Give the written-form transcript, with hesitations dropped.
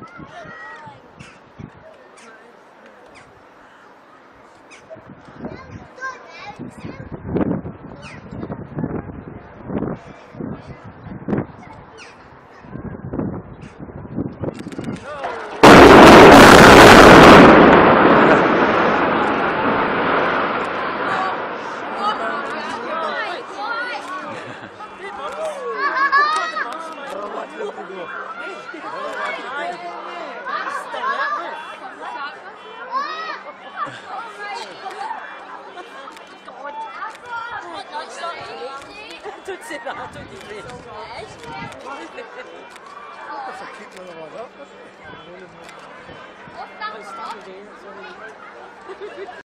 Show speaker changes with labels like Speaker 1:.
Speaker 1: Tut sie da, tut die weh.
Speaker 2: Echt?
Speaker 3: Das verkickt man aber, oder?